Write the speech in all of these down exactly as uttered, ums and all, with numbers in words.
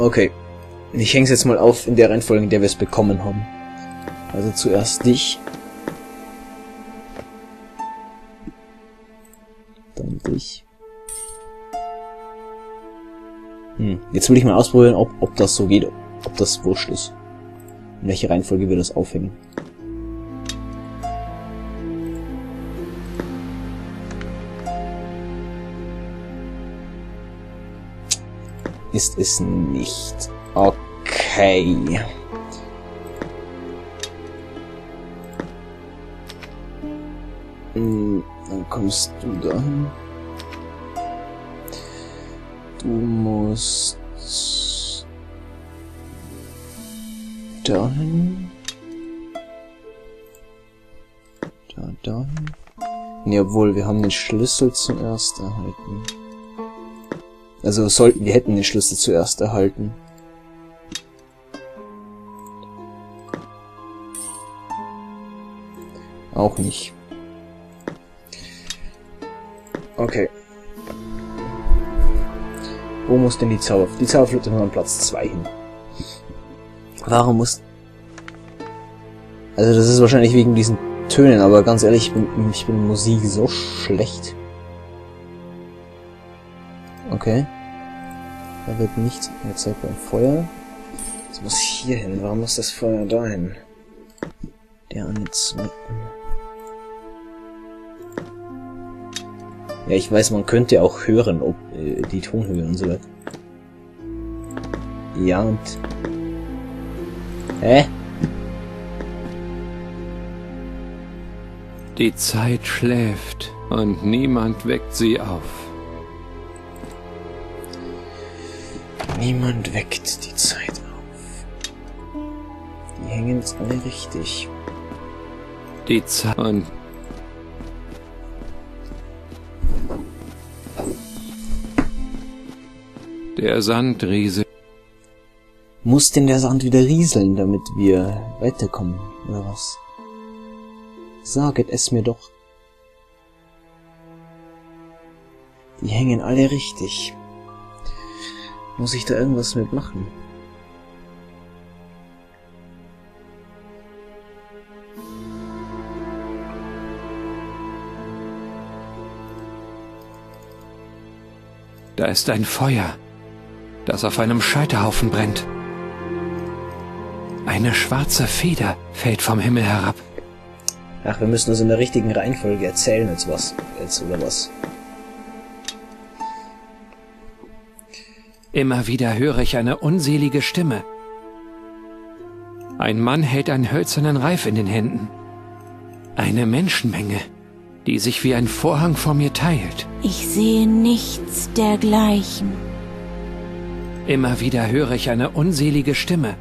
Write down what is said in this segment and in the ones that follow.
Okay. Ich hänge es jetzt mal auf in der Reihenfolge, in der wir es bekommen haben. Also zuerst dich. Dann dich. Hm. Jetzt will ich mal ausprobieren, ob, ob das so geht, ob das wurscht ist. In welche Reihenfolge wir das aufhängen. Ist es nicht. Okay. Hm, dann kommst du dahin. Du musst dahin. Da, dahin. Ne, obwohl, wir haben den Schlüssel zuerst erhalten. Also sollten, wir hätten den Schlüssel zuerst erhalten. Auch nicht. Okay. Wo muss denn die Zauber... Die Zauberflöte nur an Platz zwei hin. Warum muss... Also das ist wahrscheinlich wegen diesen Tönen, aber ganz ehrlich, ich bin, ich bin in Musik so schlecht. Okay. Da wird nichts angezeigt beim Feuer. Das muss hier hin. Warum muss das Feuer da hin? Der an den zweiten. Ja, ich weiß, man könnte auch hören, ob äh, die Tonhöhe und so weiter. Ja, und... Hä? Die Zeit schläft und niemand weckt sie auf. Niemand weckt die Zeit auf. Die hängen jetzt alle richtig. Die Zeit und... Der Sand rieselt. Muss denn der Sand wieder rieseln, damit wir weiterkommen, oder was? Saget es mir doch. Die hängen alle richtig. Muss ich da irgendwas mitmachen? Da ist ein Feuer, das auf einem Scheiterhaufen brennt. Eine schwarze Feder fällt vom Himmel herab. Ach, wir müssen das in der richtigen Reihenfolge erzählen, jetzt was, jetzt oder was? Immer wieder höre ich eine unselige Stimme. Ein Mann hält einen hölzernen Reif in den Händen. Eine Menschenmenge, die sich wie ein Vorhang vor mir teilt. Ich sehe nichts dergleichen. Immer wieder höre ich eine unselige Stimme.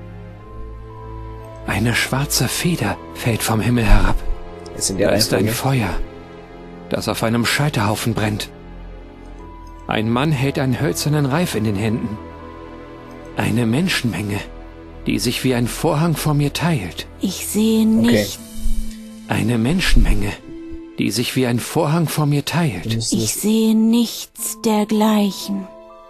Eine schwarze Feder fällt vom Himmel herab. Jetzt in der Da ist ein Reihenfolge. Feuer, das auf einem Scheiterhaufen brennt. Ein Mann hält einen hölzernen Reif in den Händen. Eine Menschenmenge, die sich wie ein Vorhang vor mir teilt. Ich sehe nicht. Eine Menschenmenge, die sich wie ein Vorhang vor mir teilt. Wir müssen Ich das- sehe nichts dergleichen.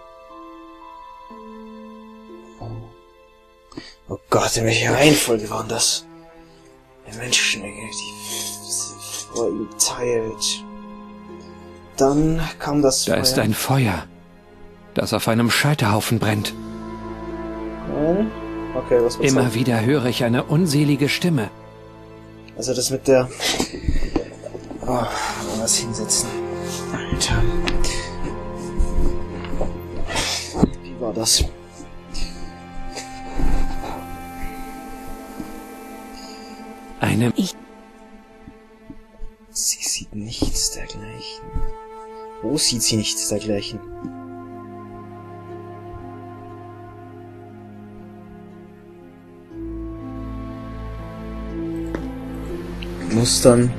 Oh Gott, in welcher Reihenfolge waren das? Eine Menschenmenge, die vor ihm teilt. Dann kam das Da Feuer. ist ein Feuer, das auf einem Scheiterhaufen brennt. Nein? Okay, was war's? Immer wieder höre ich eine unselige Stimme. Also das mit der... Oh, mal was hinsetzen. Alter. Wie war das? Eine... Ich Sie sieht nichts dergleichen. Wo sieht sie nichts dergleichen? Muss dann...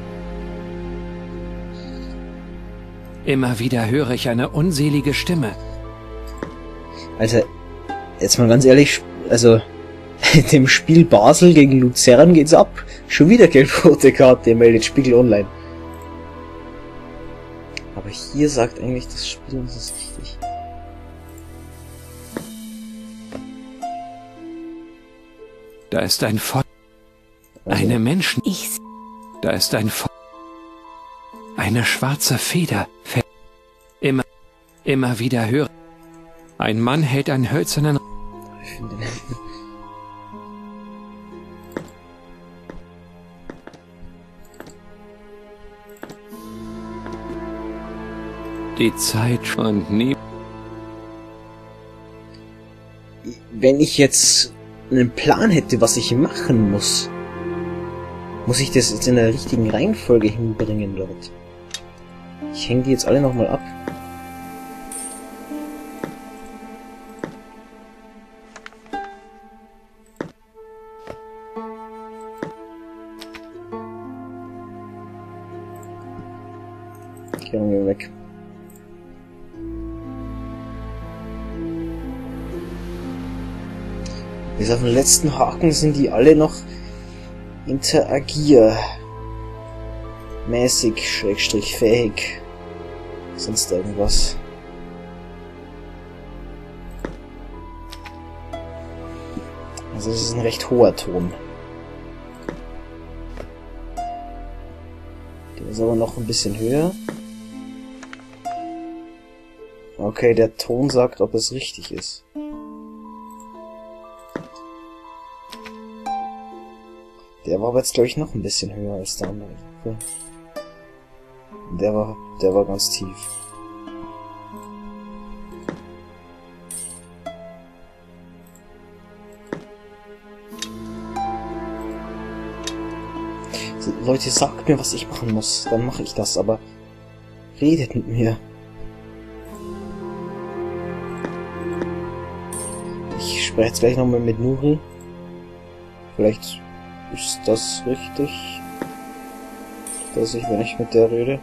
Immer wieder höre ich eine unselige Stimme. Alter, jetzt mal ganz ehrlich, also... dem Spiel Basel gegen Luzern geht's ab. Schon wieder gelb-rote Karte, meldet Spiegel Online. Aber hier sagt eigentlich das Spiel, das ist richtig. Da ist ein Feuer. Also, Eine Menschen. Ich Da ist ein Feuer. Eine schwarze Feder. Fe- Immer, immer wieder höre. Ein Mann hält einen hölzernen. ich finde den Die Zeit und nie. Wenn ich jetzt einen Plan hätte, was ich machen muss, muss ich das jetzt in der richtigen Reihenfolge hinbringen dort. Ich hänge die jetzt alle nochmal ab. Gehen wir weg. Bis auf den letzten Haken sind die alle noch interagiermäßig, schrägstrich fähig. Sonst irgendwas. Also es ist ein recht hoher Ton. Der ist aber noch ein bisschen höher. Okay, der Ton sagt, ob es richtig ist. Der war aber jetzt, glaube ich, noch ein bisschen höher als der andere. Ja. Der war, der war ganz tief. So, Leute, sagt mir, was ich machen muss. Dann mache ich das, aber redet mit mir. Ich spreche jetzt gleich nochmal mit Nuri. Vielleicht ist das richtig, dass ich, wenn ich mit der rede?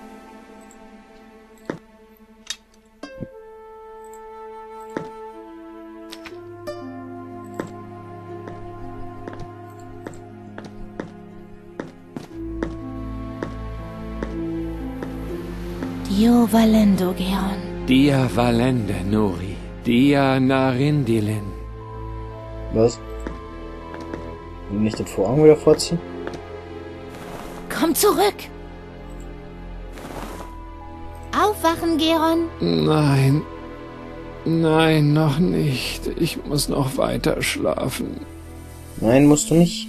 Dio Valendo, Geon. Dia Valende, Nuri. Dia Narindilin. Was? Und nicht den Vorhang wieder vorziehen? Komm zurück! Aufwachen, Geron! Nein. Nein, noch nicht. Ich muss noch weiter schlafen. Nein, musst du nicht.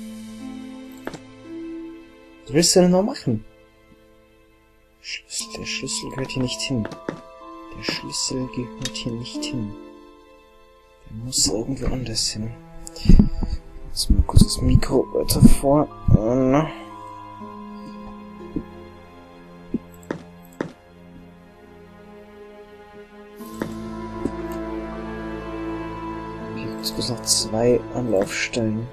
Was willst du denn noch machen? Schlüssel, der Schlüssel gehört hier nicht hin. Der Schlüssel gehört hier nicht hin. Der muss irgendwo anders hin. Jetzt mal kurz das Mikro weiter vor. Na. Hier gibt es bloß noch zwei Anlaufstellen.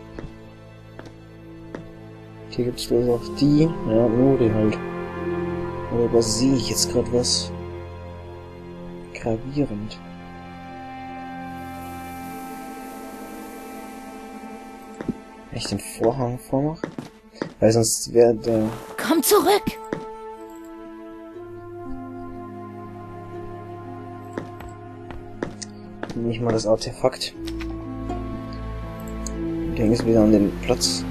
Hier gibt es bloß noch die. Ja, Nuri halt. Oder übersehe ich jetzt gerade was? Gravierend. Wenn ich den Vorhang vormache? Weil sonst wäre der... Komm zurück! Nicht mal das Artefakt. Ich hänge es wieder an den Platz.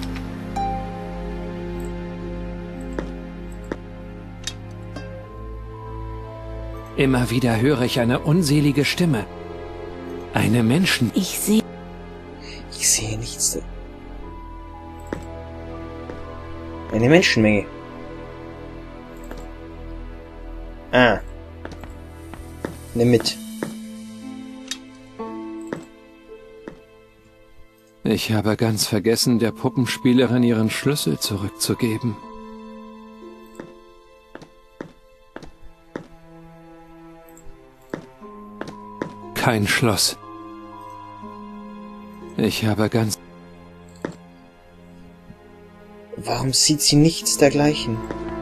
Immer wieder höre ich eine unselige Stimme. Eine Menschen... Ich sehe... Ich sehe nichts. Eine Menschenmenge. Ah. Nimm mit. Ich habe ganz vergessen, der Puppenspielerin ihren Schlüssel zurückzugeben. Kein Schloss. Ich habe ganz... Warum sieht sie nichts dergleichen?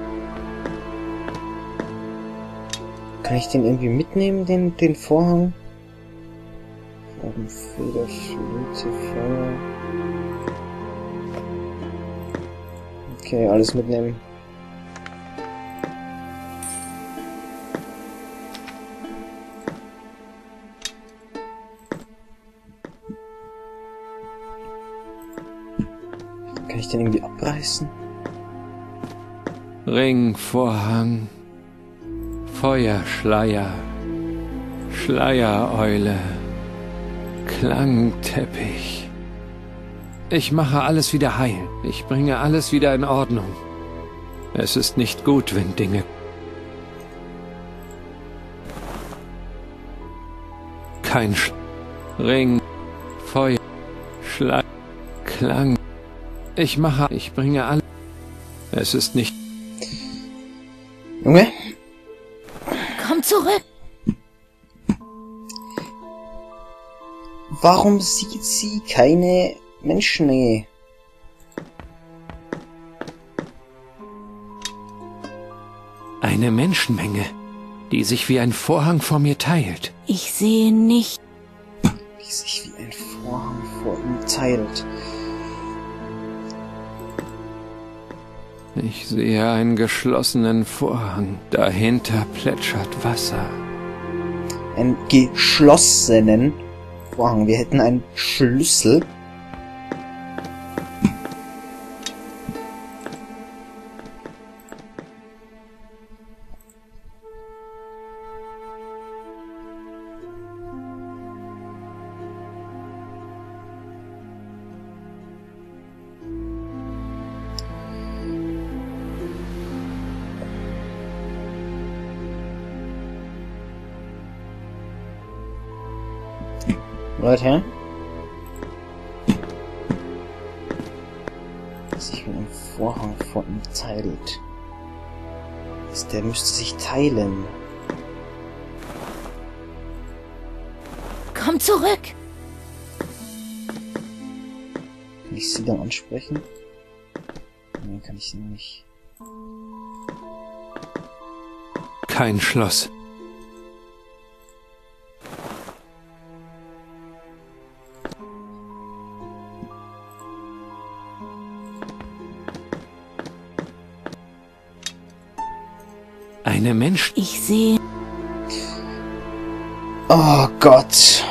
Kann ich den irgendwie mitnehmen, den, den Vorhang? Farbenfeder, Flinte, Feuer. Okay, alles mitnehmen. Kann ich den irgendwie abreißen? Ringvorhang, Feuerschleier, Schleiereule, Klangteppich. Ich mache alles wieder heil. Ich bringe alles wieder in Ordnung. Es ist nicht gut, wenn Dinge... Kein Sch... Ring, Feuer, Schleier, Klang. Ich mache... Ich bringe alles... Es ist nicht... Junge? Komm zurück! Warum sieht sie keine Menschenmenge? Eine Menschenmenge, die sich wie ein Vorhang vor mir teilt. Ich sehe nicht. Die sich wie ein Vorhang vor ihm teilt. Ich sehe einen geschlossenen Vorhang. Dahinter plätschert Wasser. Einen geschlossenen Vorhang. Wir hätten einen Schlüssel. Leute, sich mit einem Vorhang vor ihm teilt. Der müsste sich teilen. Komm zurück! Kann ich sie dann ansprechen? Nein, kann ich sie nicht. Kein Schloss. Eine Mensch... Ich sehe... Oh Gott.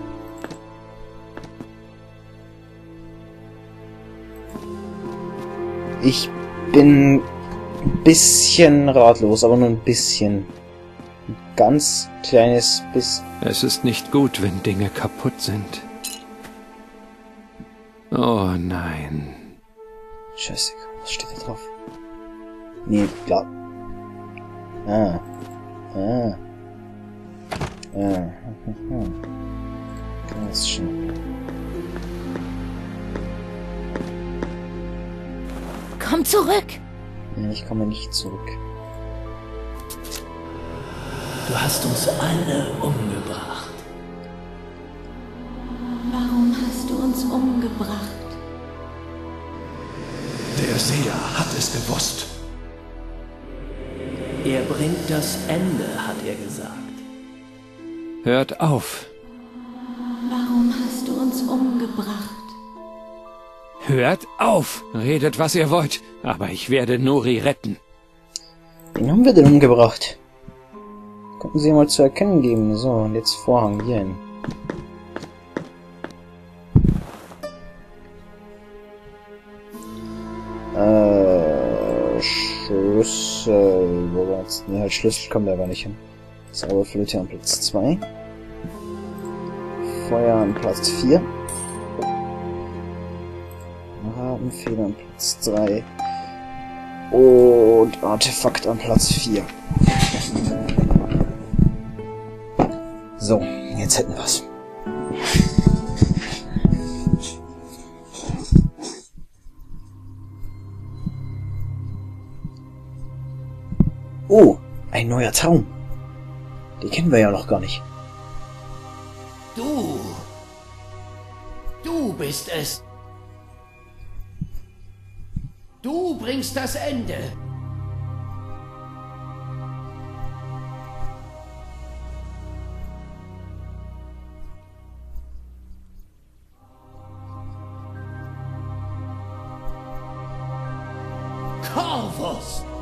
Ich bin ein bisschen ratlos, aber nur ein bisschen. Ein ganz kleines bisschen. Es ist nicht gut, wenn Dinge kaputt sind. Oh nein. Scheiße, was steht da drauf? Nee, klar. Ah. Ah. Ah. Ganz schön. Komm zurück! Nein, ich komme nicht zurück. Du hast uns alle umgebracht. Warum hast du uns umgebracht? Der Seher hat es gewusst. Er bringt das Ende, hat er gesagt. Hört auf. Warum hast du uns umgebracht? Hört auf. Redet, was ihr wollt. Aber ich werde Nuri retten. Wen haben wir denn umgebracht? Konnten Sie mal zu erkennen geben. So, und jetzt Vorhang hier hin. Äh, Schlüssel. Wo war jetzt? Ne, halt Schlüssel kommt aber nicht hin. Zauberflöte an Platz zwei. Feuer an Platz vier. Rabenfeder an Platz drei. Und Artefakt an Platz vier. So, jetzt hätten wir's. Oh, ein neuer Traum. Den kennen wir ja noch gar nicht. Du! Du bist es! Du bringst das Ende! Corvus!